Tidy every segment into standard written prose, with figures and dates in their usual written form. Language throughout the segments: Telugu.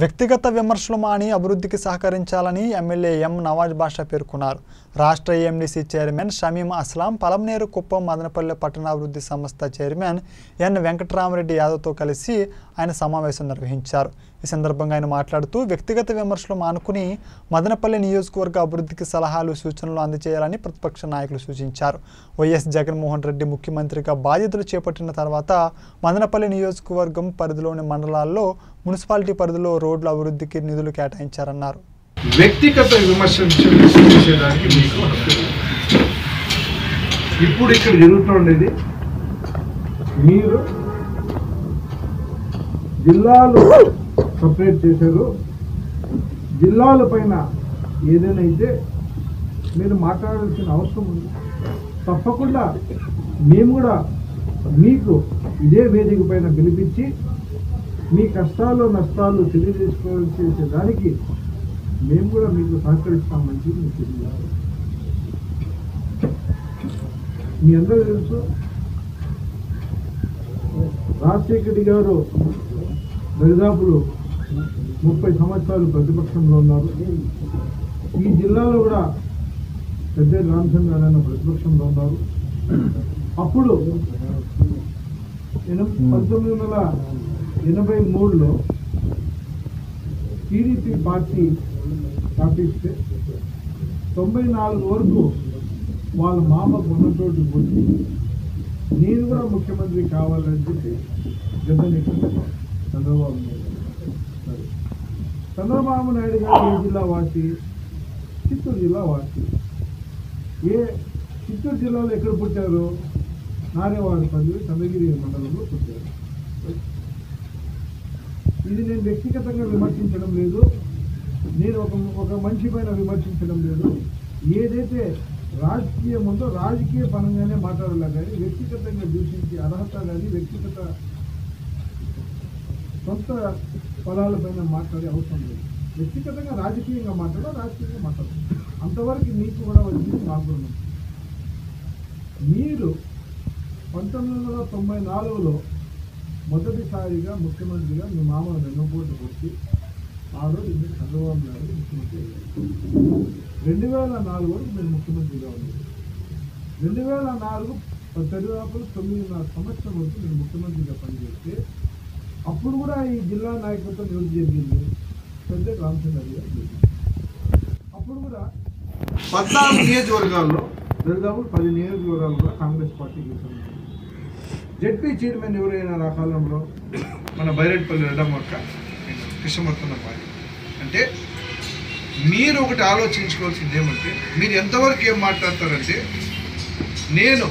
వ్యక్తిగత విమర్శలు మాని అభివృద్ధికి సహకరించాలని ఎమ్మెల్యే ఎం నవాజ్ బాషా పేర్కొన్నారు. రాష్ట్ర ఏఎండీసీ చైర్మన్ షమీం అస్లాం, పలమనేరు కుప్పం మదనపల్లె పట్టణాభివృద్ధి సంస్థ చైర్మన్ ఎన్ వెంకటరామరెడ్డి యాదవ్తో కలిసి ఆయన సమావేశం నిర్వహించారు. ఈ సందర్భంగా ఆయన మాట్లాడుతూ వ్యక్తిగత విమర్శలు మానుకుని మదనపల్లె నియోజకవర్గ అభివృద్ధికి సలహాలు సూచనలు అందజేయాలని ప్రతిపక్ష నాయకులు సూచించారు. వైఎస్ జగన్మోహన్ రెడ్డి ముఖ్యమంత్రిగా బాధ్యతలు చేపట్టిన తర్వాత మదనపల్లె నియోజకవర్గం పరిధిలోని మండలాల్లో మున్సిపాలిటీ పరిధిలో రోడ్ల అభివృద్ధికి నిధులు కేటాయించారన్నారు. వ్యక్తిగత విమర్శలు చేసేదానికి మీకు ఇప్పుడు ఇక్కడ జరుగుతుండేది, మీరు జిల్లాలు సపరేట్ చేశారు. జిల్లాల పైన ఏదైనా అయితే మీరు మాట్లాడాల్సిన అవసరం ఉంది. తప్పకుండా మేము కూడా మీకు ఇదే వేదిక పైన పిలిపించి మీ కష్టాలు నష్టాలు తెలియజేసుకోవాల్సి దానికి మేము కూడా మీకు సహకరిస్తామని మీకు తెలియజేస్తాం. మీ అందరూ తెలుసు, రాజశేఖర రెడ్డి గారు దరిదాపులు 30 సంవత్సరాలు ప్రతిపక్షంలో ఉన్నారు. ఈ జిల్లాలో కూడా పెద్ద రామచంద్ర గారు ప్రతిపక్షంలో ఉన్నారు. అప్పుడు 1983లో టీడీపీ పార్టీ స్థాపిస్తే 94 వరకు వాళ్ళ మామ ఉన్నతోటి పోటీ నేను కూడా ముఖ్యమంత్రి కావాలని చెప్పి చంద్రబాబు నాయుడు గారు ఏ జిల్లా వాసి? చిత్తూరు జిల్లా వాసి. చిత్తూరు జిల్లాలో ఎక్కడ పుట్టారు? నారేవాడపల్లి చంద్రగిరి మండలంలో పుట్టారు. ఇది నేను వ్యక్తిగతంగా విమర్శించడం లేదు, నేను ఒక మనిషి పైన విమర్శించడం లేదు. ఏదైతే రాజకీయం ఉందో రాజకీయ పరంగానే మాట్లాడాలి కానీ వ్యక్తిగతంగా దూషించే అర్హత కానీ వ్యక్తిగత సొంత పొలాలపైన మాట్లాడే అవసరం లేదు. వ్యక్తిగతంగా రాజకీయంగా రాజకీయంగా మాట్లాడాలి. అంతవరకు మీకు కూడా వచ్చింది, మాకు కూడా. మీరు 1994లో మొదటిసారిగా ముఖ్యమంత్రిగా మీ మామ వెన్నుపోటు కొట్టి ఆ రోజు మీరు చంద్రబాబు నాయుడు ముఖ్యమంత్రి అయ్యారు. 2004 వరకు మీరు ముఖ్యమంత్రిగా ఉన్నారు. 2004 దరిదాపులు 9.5 సంవత్సరం వరకు మీరు ముఖ్యమంత్రిగా పనిచేస్తే అప్పుడు కూడా ఈ జిల్లా నాయకత్వం ఎవరు జరిగింది? పెద్ద రామచంద్ర గారు. అప్పుడు కూడా 14 నియోజకవర్గాల్లో దరిదాపు 10 నియోజకవర్గాలు కూడా కాంగ్రెస్ పార్టీ గెలిచింది. జెడ్పీ చైర్మన్ ఎవరైనా ఆ కాలంలో మన బైరెడ్పల్లి రెడ్డమ్మక్క, కృష్ణమూర్తన్న పార్టీ. అంటే మీరు ఒకటి ఆలోచించుకోవాల్సింది ఏమంటే, మీరు ఎంతవరకు ఏం మాట్లాడతారంటే, నేను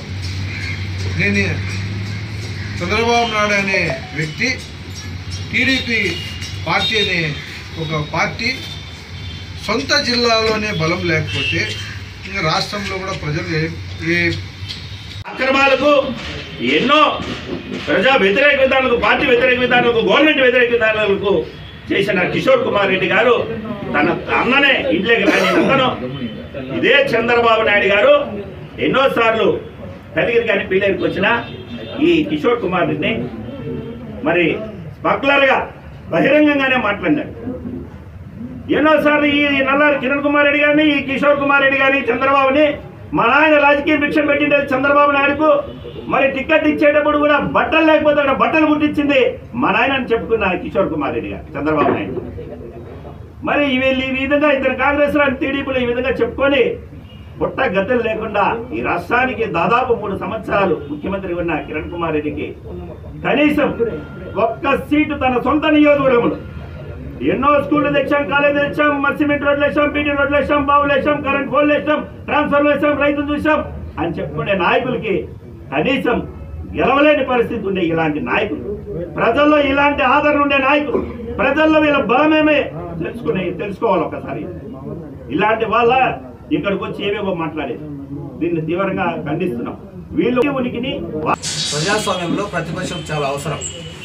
చంద్రబాబు నాయుడు అనే వ్యక్తి టీడీపీ పార్టీ అనే ఒక పార్టీ సొంత జిల్లాలోనే బలం లేకపోతే ఇంకా రాష్ట్రంలో కూడా ప్రజలు ఏ అక్రమాలకు ఎన్నో ప్రజా వ్యతిరేక విధానాలకు, పార్టీ వ్యతిరేక విధానాలకు, గవర్నమెంట్ వ్యతిరేక విధానాలకు చేసిన కిషోర్ కుమార్ రెడ్డి గారు తన అన్ననే ఇంట్లోకి రాని అతను ఇదే చంద్రబాబు నాయుడు గారు ఎన్నోసార్లు కలిగిరి కానీ పీలేరికి వచ్చిన ఈ కిషోర్ కుమార్ రెడ్డిని మరి స్మగ్లర్గా బహిరంగంగానే మాట్లాడినాడు. ఎన్నోసార్లు ఈ నల్లారి కిరణ్ కుమార్ రెడ్డి గారిని, ఈ కిషోర్ కుమార్ రెడ్డి గారిని, చంద్రబాబుని మా నాయన రాజకీయ భిక్షం పెట్టిండేది చంద్రబాబు నాయుడుకు. మరి టికెట్ ఇచ్చేటప్పుడు కూడా బట్టలు లేకపోతే బట్టలు కుట్టించింది మా నాయన అని చెప్పుకున్న కిషోర్ కుమార్ రెడ్డి గారు చంద్రబాబు నాయుడు. మరి వీళ్ళు ఈ విధంగా ఇద్దరు కాంగ్రెస్ టీడీపీలు ఈ విధంగా చెప్పుకొని పుట్ట గద్దెలు లేకుండా ఈ రాష్ట్రానికి దాదాపు 3 సంవత్సరాలు ముఖ్యమంత్రి ఉన్న కిరణ్ కుమార్ రెడ్డికి కనీసం ఒక్క సీటు తన సొంత నియోజకవర్గంలో ఎన్నో స్కూళ్ళు తెచ్చాం, కాలేజీలు తెచ్చాం, సిమెంట్ రోడ్లు వేసాం, బీటీ రోడ్లు వేసాం, బావులు వేసాం, కరెంట్ పోల్లు వేసాం, ట్రాన్స్ఫర్లు వేసాం, రైతులు చూసాం అని చెప్పుకునే నాయకులకి కనీసం గెలవలేని పరిస్థితి ఉండే ఇలాంటి నాయకులు, ప్రజల్లో ఇలాంటి ఆదరణ ఉండే నాయకులు, ప్రజల్లో వీళ్ళ బలమేమే తెలుసుకోవాలి ఒకసారి. ఇలాంటి వాళ్ళ ఇక్కడికి వచ్చి ఏవేవో మాట్లాడేది, దీన్ని తీవ్రంగా ఖండిస్తున్నాం. వీళ్ళు ఉనికిని ప్రజాస్వామ్యంలో ప్రతిపక్షం చాలా అవసరం,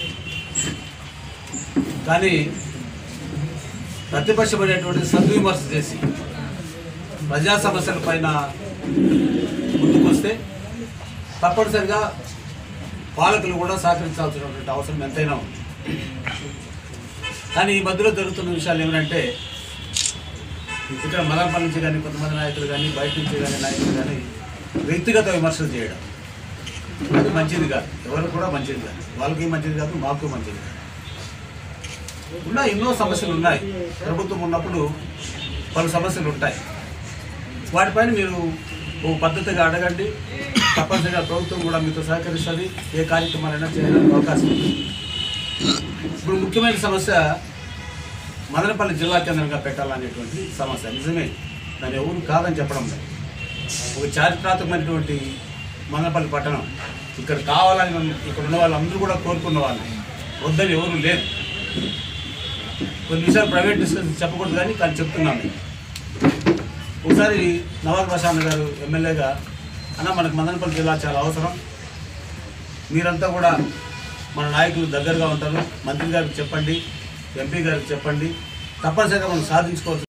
కానీ ప్రతిపక్షం అనేటువంటి సద్విమర్శ చేసి ప్రజా సమస్యల పైన ముందుకొస్తే తప్పనిసరిగా పాలకులు కూడా సహకరించాల్సినటువంటి అవసరం ఎంతైనా ఉంది. కానీ ఈ మధ్యలో జరుగుతున్న విషయాలు ఏమంటే ఇక్కడ మదనపల్లి నుంచి కానీ కొంతమంది నాయకులు కానీ బయట నుంచి కానీ నాయకులు కానీ వ్యక్తిగత విమర్శలు చేయడం అది మంచిది కాదు, ఎవరికి కూడా మంచిది కాదు, వాళ్ళకి మంచిది కాదు, మాకు మంచిది కాదు. ఉన్నాయి ఎన్నో సమస్యలు ఉన్నాయి. ప్రభుత్వం ఉన్నప్పుడు పలు సమస్యలు ఉంటాయి. వాటిపైన మీరు ఓ పద్ధతిగా అడగండి, తప్పనిసరిగా ప్రభుత్వం కూడా మీతో సహకరిస్తుంది. ఏ కార్యక్రమాలైనా చేయడానికి అవకాశం ఉంది. ఇప్పుడు ముఖ్యమైన సమస్య మదనపల్లి జిల్లా కేంద్రంగా పెట్టాలనేటువంటి సమస్య. నిజమే, దాన్ని ఎవరు కాదని చెప్పడం లేదు. ఒక చారిత్రాత్మకమైనటువంటి మదనపల్లి పట్టణం ఇక్కడ కావాలని ఇక్కడ ఉన్న వాళ్ళందరూ కూడా కోరుకున్న వాళ్ళు, వద్దని ఎవరు లేదు. కొన్ని విషయాలు ప్రైవేట్ డిస్కషన్ చెప్పకూడదు కానీ చెప్తున్నాను. ఒకసారి నవాజ్ బాషా అన్న గారు ఎమ్మెల్యేగా, అన్న మనకు మదనపల్లి జిల్లా చాలా అవసరం, మీరంతా కూడా మన నాయకులు దగ్గరగా ఉంటారు, మంత్రి గారికి చెప్పండి, ఎంపీ గారికి చెప్పండి, తప్పనిసరిగా మనం సాధించుకోవచ్చు.